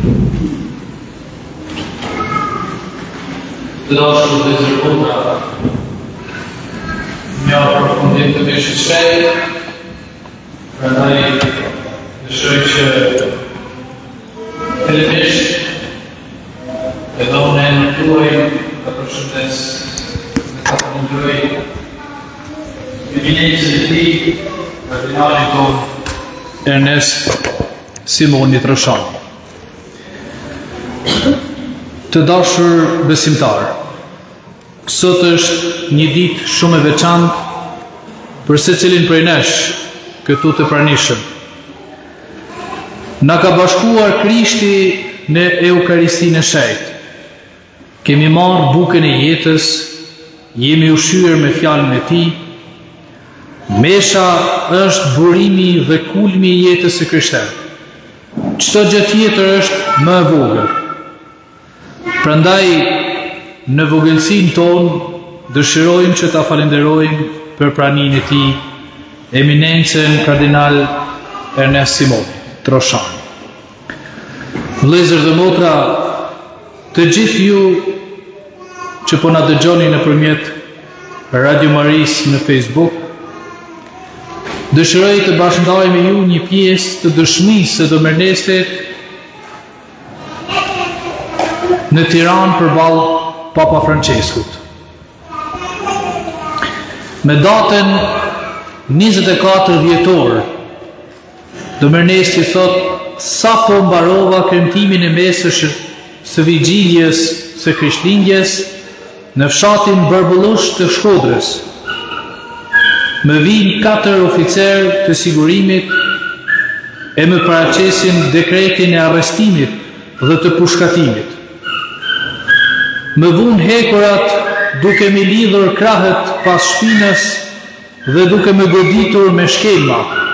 Të dashur dhe zërbuta, me aprofundim të mishë shpejt, prandaj dëshiroj që fillimisht e dhonën tuaj të përshëndes dhe të përmendoj eminencën e tij, kardinalin ton Ernest Simoni Troshani. Të dashur besimtar, sot është një ditë shumë e veçantë për secilin prej nesh këtu të pranishëm. Na ka bashkuar Krishti në Eukaristinë e Shenjtë. Kemi marrë bukën e jetës, jemi ushqyer me fjalën e Tij. Mesha është burimi dhe kulmi i jetës së krishterë. Çdo gjë tjetër është më e vogël. Prandaj, në vogëlsinë tonë, dëshirojmë që ta falenderojmë për praninë e Tij, eminencën kardinal Ernest Simoni Troshani. Vëllezër dhe motra, të gjithë ju që po na dëgjoni nëpërmjet Radio Maris në Facebook, dëshiroj të bashkëndaj me ju një pjesë të dëshmisë së Domërnestit në Tiranë përballë Papa Franceskut. Me datën 24 dhjetor, Domërnesti thot: sa po mbarova kremtimin e mesësh së vigjiljes së Krishtlindjes në fshatin Barbullush të Shkodrës, më vinë 4 oficerë të sigurimit e më paraqesin dekretin e arrestimit dhe të pushkatimit. Më vunë hekurat duke mi lidhur krahët pas shpinës dhe duke më goditur me shkelma.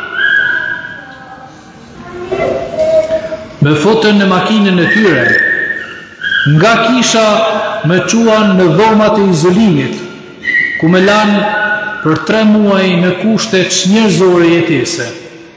Më fotën në makinën e tyre, nga kisha më quan në dhomat e izolimit, ku më lanë për 3 muaj në kushte çnjerëzore jetese.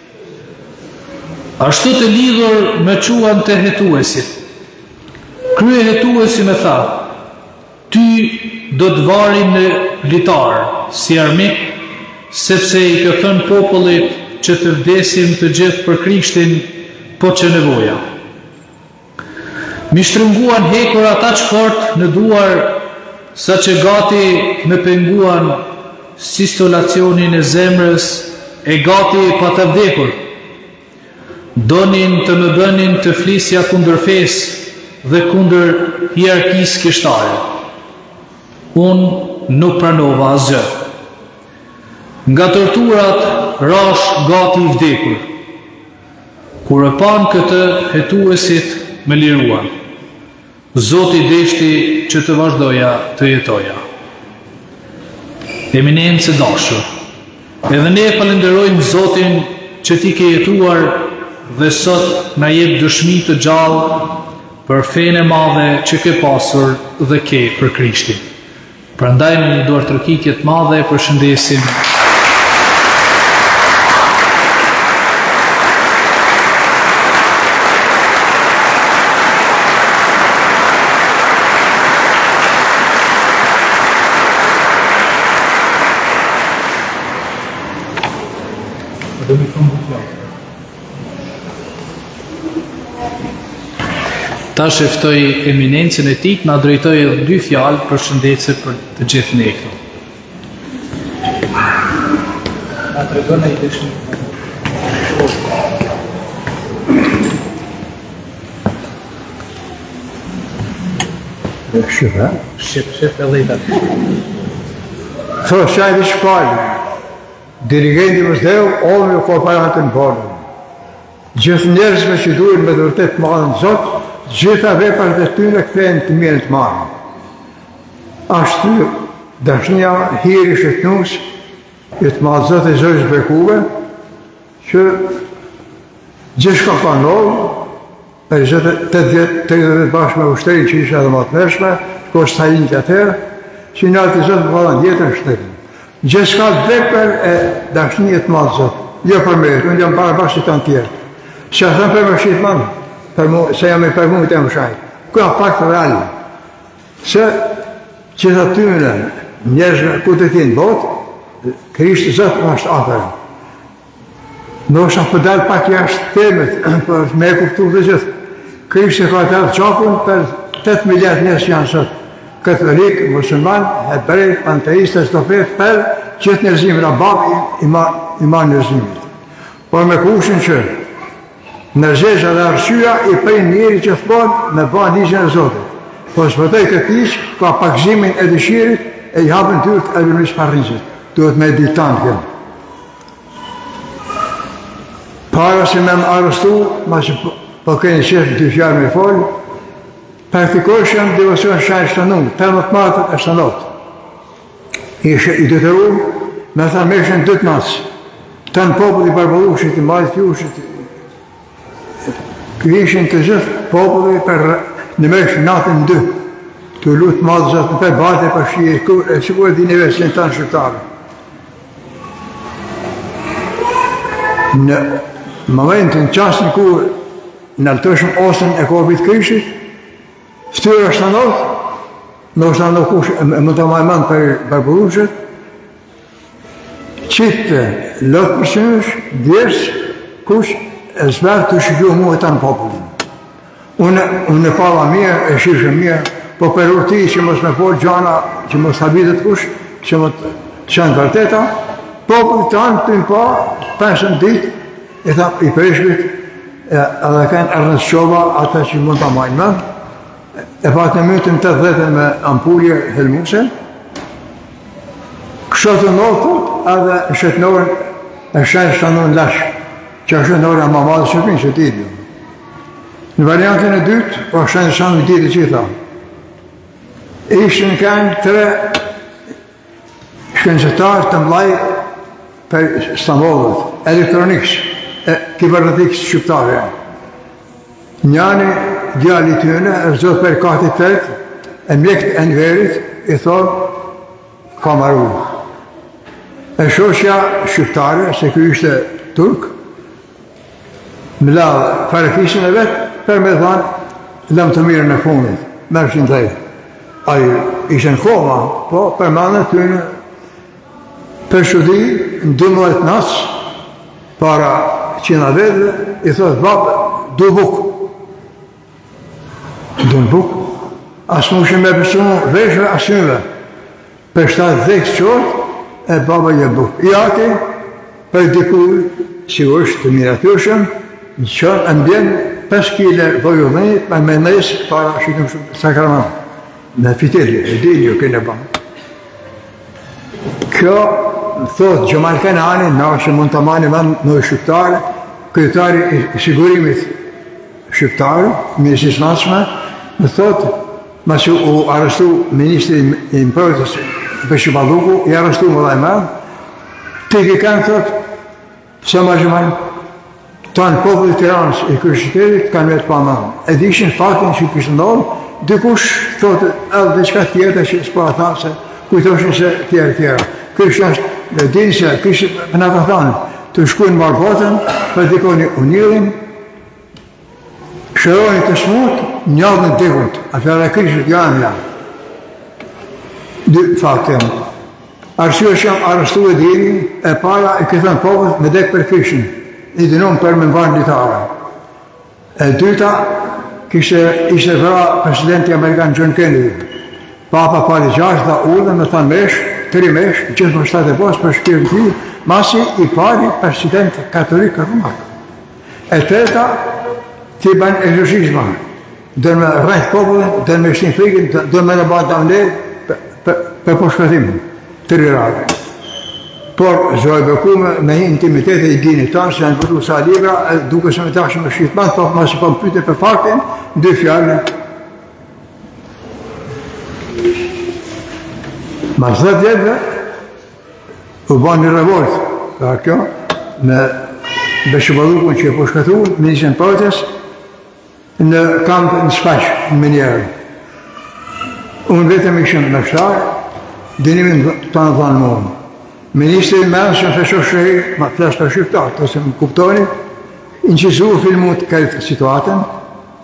Ashtu të lidhur më quan të hetuesit. Krye hetuesi më tha: ty do të varim në litar, si armik, sepse i ka thënë popullit që të vdesim të gjithë për Krishtin, po që nevoja. Mi shtrënguan hekurat aq fort në duar, sa që gati me penguan sistolacionin e zemrës e gati pa të vdekur. Donin të më bënin të flisja kundër fesë dhe kundër hierarkisë kishtare. Unë nuk pranova asgjë. Nga torturat rash gati i vdekur. Kur e pan këtë, hetuesit me liruan. Zoti deshti që të vazhdoja të jetoja. Eminencë dashur, edhe ne falenderojmë Zotin që ti ke jetuar dhe sot na jep dëshmi të gjallë për fenë e madhe që ke pasur dhe ke për Krishtin. Prandaj në një duar tërkitje të madhe përshëndesim Ta sheftoj eminencën e tij, na drejtoj edhe 2 fjalë përshëndetje për të gjithë ne këtu. Na tregon ai dëshmi. Shqip e lejta. Thosha i shpallë, dirigenti vëzdeu, ovi u korparatën borën. Gjithë njerëzve që duhen me vërtet madhën Zot, gjitha veprat e tyre kthehen të mirë të marrë. Ashtu dashnia hiri shëtnus, i të madhë Zot e Zotës bekuve, që gjithë ka ndodhur, e 80 bashkë me ushtërin që isha edhe më të mërshme, ko Stalin të atërë, që në altë Zotë më falan jetën shtetin. Gjithë ka vepër e dashnia të madhë Zot, jo për me, unë jam para bashkë të në tjertë. Që a thëmë për më shqitë manë, se jam I përmujt e më shajt. Ka fakt real. Se që të tyne njerëzve ku të tjenë botë, Krishtë Zëtë është afer. Në është për dalë pak jashtë temet, për me kuptu të gjithë. Krishtë ka të edhe qafun për 8 miliard njerëz që janë sot. Katolik, musulman, hebrej, panteiste, stofet, për gjithë njerëzimin, rabab iman njerëzimit. Por me kushin që nërgjeshja dhe arshyja I prej njeri që thbon me ba ligjën e Zotit. Po shpëtoj këtë ligjë, ka pakzimin e dëshirit e I hapën tyrt e vërmis parrizit. Duhet me ditant kënë. Para se me më arrestu, ma që po keni qefë 2 fjarë me folë, praktikojshëm devocion shajnë shtanun, 15 martët e shtanot. Ishe I detyru, me thanë me ishen 2 natës. Tanë populli barbarushit, I majtë fjushit, ishin të gjithë populli për në meshë natën 2. Të lutë madhë zatë në për bate për shije, e sigur e dini vesin tanë shqiptarë. Në momentin qasën ku në altëshëm osën e korbit Krishtit, ftyrë është të notë, në është të notë kush e më të majman për barbarushit, qitë lotë përsynësh, djesë, kush e zverë të shikju mu e tanë popullin. Unë e pala mirë, e shishë mirë, po për urti që mos me folë gjana, që mos habitet kush, që mos të qenë vërteta, popullin tanë të impa, 5 ditë, e tha I preshkrit, edhe kanë ardhës qova, ata që mund të majnë me, e pak në mytën 80 me ampulje helmuse, kështu notët, edhe shëtënorën e shenë shtanun lashë, që është në orë ma madhë shëpin që ti dio. Në variantën e dytë, po shenë shtanun ditë që I tha. Ishtë në kanë 3 shkencetarë të mlaj për Stambollet, elektronikës, kibernetikës shqiptare. Njani djali tyne, e rëzot për kati tëtë, e mjekët e nverit, I thonë, ka maru. E shoqja shqiptare, se kjo ishte turk, më lavë farefisin e vetë, për me thanë, lëmë të mirën e fundit, me është në dhejtë. Ajo ishte në koma, po për manë të tyne, për shudi, në 12 nasë, para qina vedhe, I thotë, babë, du bukë. Du në bukë, asë mu shë me pësunë veshve asynve, për 70 qërë, e baba je bukë. I ati, për dikuj, si është të miratyrshëm, në qënë në bjenë 5 kile vojullinit, me nëjës para shikëm sakraman. Në fiteli, e dilju kënë e banë. Kjo, thotë Gjemal Kanani, na që mund të mani në shqiptare, kryetari I sigurimit shqiptare, Ministrisë Natshme, më thotë, ma që u arrestu Ministri I Mprojtës për Shqipaluku, I arrestu më dhaj madhë, të I kanë thotë, pëse ma Gjemal, tanë populli Tiranës I kërë qytetit kanë vetë pa madhë. E dishin faktin që kështë ndonë, dikush thotë edhe diçka tjetër që s'po a thamë se kujtoshin se tjera. Kështë është, dhe dinë se kështë për në ka thanë, të shkujnë marë botën, për dikoni unilin, shërojnë të smut, njallën dikut, atëra kështë janë janë. Dy fakte më. Arsio që jam arrestu e diri, e para e këtën popët me dek për këshën, I dinon për me mbanë ditare. E dyta, ishte vëra presidenti Amerikan John Kennedy. Papa pari 6 dhe ullën me thanë mesh, 3 mesh, gjithë për shtatë e posë për shkirën ti, masi I pari president katolik Romak. E treta, ti banë egzorcizma. Dërë me rrejtë popullin, dërë me shtin frikin, dërë me në batë davndet për përshkëtimin, të rirave. Por, zoj bekume, me intimitete I dini tanë, se janë përdu sa libra, duke se me tashë me shqitman, po ma si po më pyte për faktin, 2 fjallë. Ma 10 vjetëve, u banë një revolt, ka kjo, me Beshëballukun që e po shkëtu, Ministrin Mprojtës, në kampë në Spaqë, në Minjerë. Unë vetëm ishëm me shtarë, dinimin të në dhanë mënë. Ministri menë që në fesho shëri, ma flasë për shqiptarë, të se më kuptoni, incizu filmu të këtë situatën,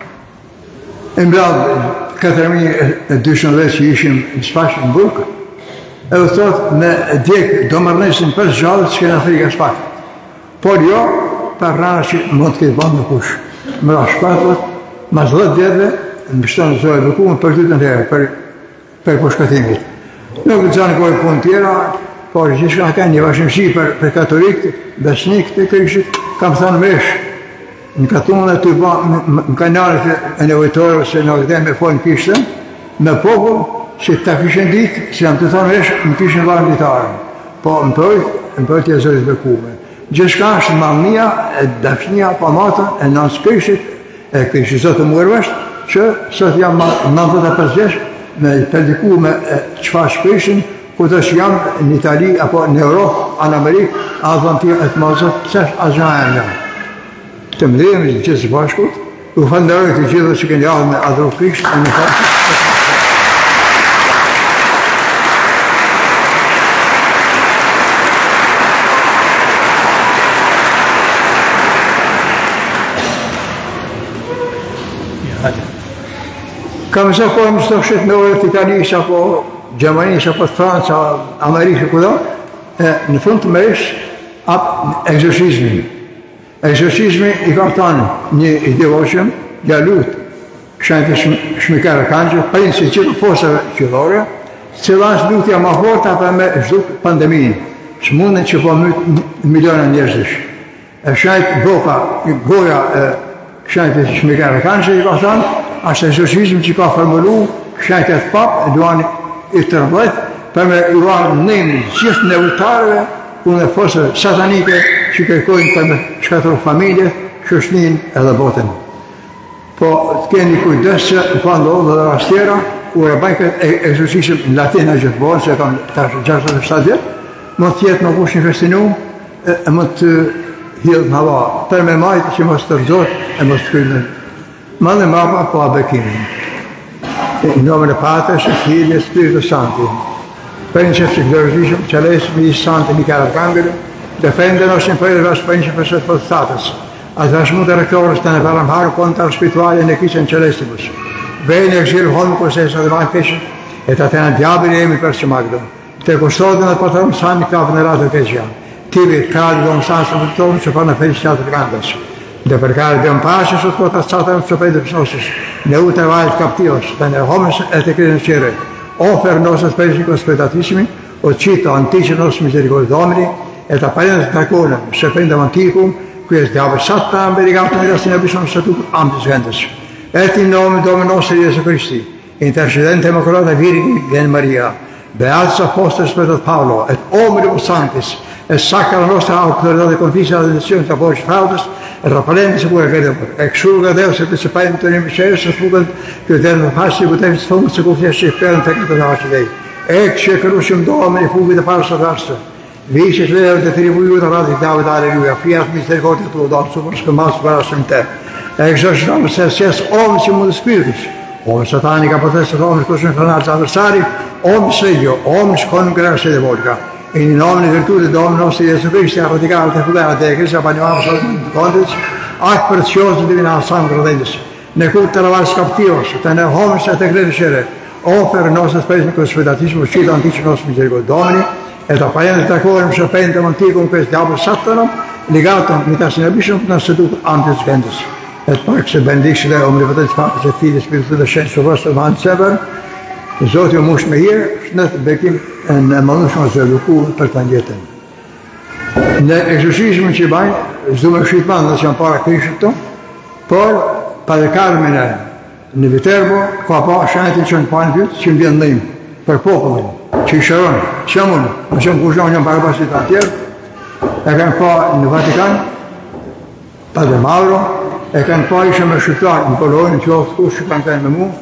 Mbradë 4200 që ishim në shpash në burkë, e u thot me djekë do mërnesin për gjallët që kena frika shpak. Por jo, për rana që mund të këtë bandë në kush. Mëra shpatët, mas 10 vjetëve, në bështonë të zojë bukumë për 2 të herë, për përshkatimit. Nuk të zanë kohë punë tjera, por që shka ka një vashimësi për katolikët, besnikët e krishtit, kam thënë mesh. Në katunë e të ba, në kanalit e nevojtorëve se në këtë me folën kishtën, me popull, që ta kishen ditë, që jam të thonë mesh, më kishen varë ditarën. Po më pëjtë të jezërës bekume. Gjëshka është malnia, e dashnia, pa matën, e nësë krishtit, e krishtit zotë mërvësht, që sot jam 95 vjeç, me përdiku me qëfash krishtin, këtë që jam në Itali, apo në Europë, në Amerikë, advantia e të mazët, qësh azhajën jam. Të më dhejmë i gjithë së bashkut, u fëndëroj të gjithë që kënë jahë me adhru krisht, e në faqë. Kam se kohë më së shqit me orët Italijës, apo Gjermanisë, apo Franca, Amerikë, këdo, në fund të mërish, apë egzorcizmin. Egzorcizmi i ka tanë një idevoqëm, gjallut, këshajtë shmikarë kanqë, prinë si qëtë fosëve qëllore, cila është lutja ma forta për me zhduk pandemin, që mundën që po mëjtë miliona njerëzish. E këshajtë goja këshajtë shmikarë kanqë i ka tanë, është egzorcizm që ka formulu këshajtë e të papë, duani i të rëmblet, për me i varë nëjmë gjithë nevëtarëve, unë e fosë satanike që kërkojnë për me shkatru familje, shëshnin edhe botën. Po të keni kujdes që në pandodhë dhe rastjera, ku e bajnë këtë egzorcizm në latina gjithë bojnë, se kam 67 vjetë, më të jetë më kush një festinum, e më të hildë në hava, për me majtë që më të rëzot, e më të krymë. Ma dhe mama po abekimin. Në nomën e Patës, e Filë, e Spiritu Santi. Per in certi glorifici celesti, santi Michele Arcangelo, defendernos in quelle las principes forzatas, attraverso rectores te ne paramhar contra spirituale ne kitchen celestibus. Veni exil homicus es advantes, et atena diaboli emi per magdo. Te custodiano il patron santi che ha venerato Chesia. Tibi cali don santo tutto ci fanno felicità grandes. De percare de un pace sotto quota Satan sopra sosis. Ne uta vai captivos, te ne homens et credere. Ofer nostras pericos spetatissimi, o cito antice nos misericordia Domini, et apparent taconum, serpendam anticum, quies diabol Satan verigatum in rastina bisogno statutum amplis gentes. Et in nome Domini nostri Iesu Christi, intercedente Immacolata Virgine Maria, beatus apostolus Petrus Paolo, et omnibus sanctis, et sacra la nostra autoritate confissa la dedizione tra voce fraudes, et rappellente se pure credemur, exurga Deus et discipentum in miseris, et fugant, que eterno passi, ut evis fungus, se confiessi, per peccato nostri Dei. Ecce crucium Domini fugit parsa nostra, vicit leo de tribuiuta radit David, alleluia, fiat misericordia tua, dom super scumas parasum te. Exorcitamus ses omnis imundus spiritus, omnis satanica potestas, omnis crucium infernales adversari, omnis legio, omnis congrega sede volga. In nome e virtù Domini nostro Gesù Cristo, a radicare te fugare te, che sapaniamo solamente contes, ac prezioso divina sangue redens, ne culta la vas captivos, te ne homes et credere, oper nostras pericos spedatissimos, cito antici nostri misericordia Domini, et apparente tacorum serpentem anticum quest diabol Satanum, ligatum mitas in abysum, nas seduc amplis gentes. Et pax et benedicere omnipotens Patris et Filii Spiritus et Sanctus vostro van sever, Zoti mosh me hier, shnet bekim në manushma zë luku për të njëtën. Në egzorcizmin që i bajnë, zdo me shqitman dhe që janë para krishtit të, por për e karmine në Viterbo, ka pa shenjtin që në panë vytë, që në vjen dhejmë për popullin, që i shëronë, që mund, në që më kushon një parabasit të tjerë, e kanë pa në Vatikan, pa dhe Mauro, e kanë pa ishe me shqiptar në Polonjë, që oftë kush që kanë me mu,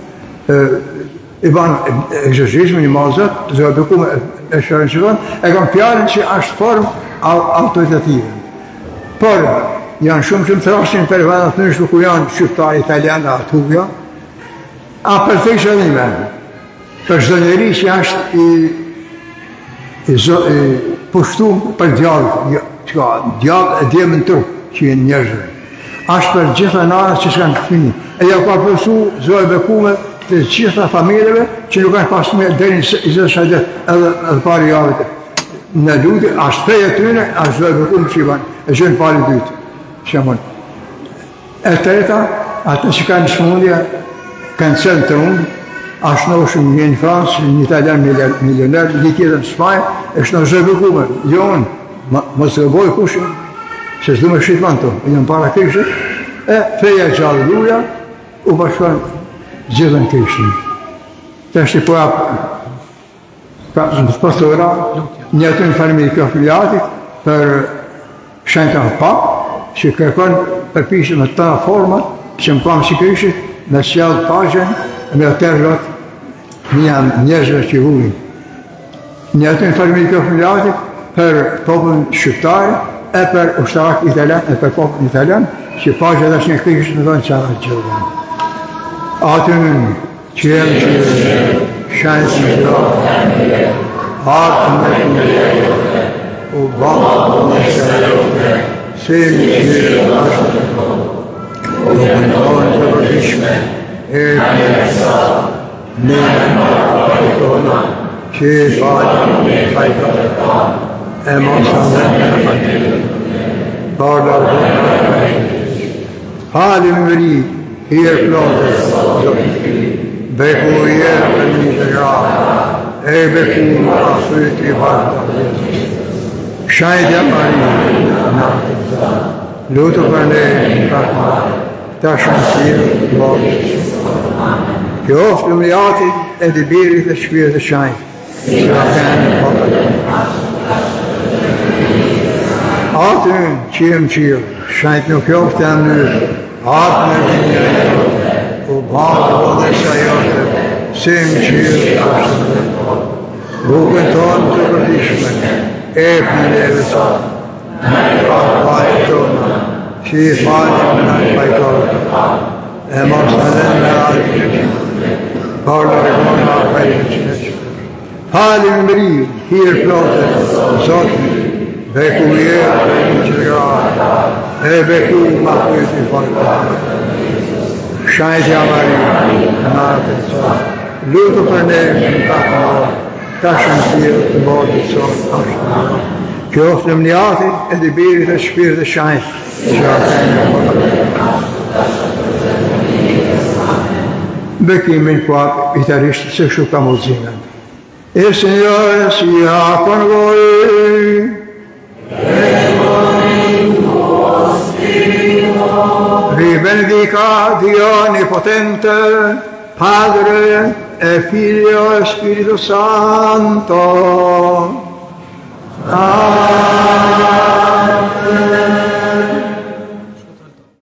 i banë egzorcizmin, një mazët, të zë duku me shërën që tonë, e kam pjarën që është formë autoritative. Por, janë shumë që më thrasin për vendat nështu ku janë shqiptar, italian, atugja, a për të ishë edhe për çdo njeri që është i pushtum për djallë, djallë e djemën trup që jenë njerëzve. Ashtë për gjitha narat që s'kanë fëmijë. E ja ka përsu zoj bekume të gjitha familjeve që nuk kanë pas fëmijë deri në 27 edhe pari javët. Në lutë, ashtë feja tyne, ashtë zoj bekume që i banë. E gjënë pari dytë. Shemon. E treta, ata që kanë shmundja, kanë cënë të unë, ashtë në është një në Fransë, një italian milioner, një tjetër në Spajnë, e shtë në zoj bekume. Jo unë, mos të boj kushin, se s'du me shqitman të, e jënë para kishët, e feja gjallë luja, u bashkon gjithën kishën. Të është i poja në pastora, një të në farmi kjo filiatit, për shenka pap, që kërkon përpishë me të format, që më kam si kishët, me sjallë pagjen, me atër lot një njerëzve që hujnë. Një të në farmi kjo filiatit, për popullin shqiptarë, e për ushtarak italian, e për popullin italian, që pagja dhe është një kërkishë në dojnë qarat gjërën. Atën që jemë që shanë që gjërë, atë në të u batë në shërë, se më që ashtë, u këndonë të rëdishme, e përsa, në në tonë, që bajë në fajtë, e mosën dhe në Barlar halim vëri, hier plotë, beku jërë për një të gra, e beku asujt i barta. Shajtja pari, natë të ta, lutë për ne në kakma, ta shënësirë të bërë. Kjo oftë umriati e të birit e shpirë të shajtë, që atenë në pakët. Atën që jem qirë, shajtë nuk joftë e mënyrë, atë në të njërë, u bakë dhe sa jote, se më qirë ashtë në të. Bukën tonë të përdishme, epë në leve sa, në fajtë tonë, që i falim në fajtorë, e mos në dhe në atë në qirë, parë në regonë a pejtë që në qirë. Falim më ri, hirë plotë, zotë, beku jërë për një që gra, e beku ma kujtë i farë. Shajtja Mari, natë të sa, lutë për ne në kakë marë, ta shënësirë të bodë të sotë ashtë marë. Kjo është në mniati e të birit e shpirë të shajtë, që atë në farë. Bekimin kuat i të rishtë se shu ka muzimen. E Signore sia con voi. Vi benedica Dio Onnipotente, Padre e Figlio e Spirito Santo. Amen.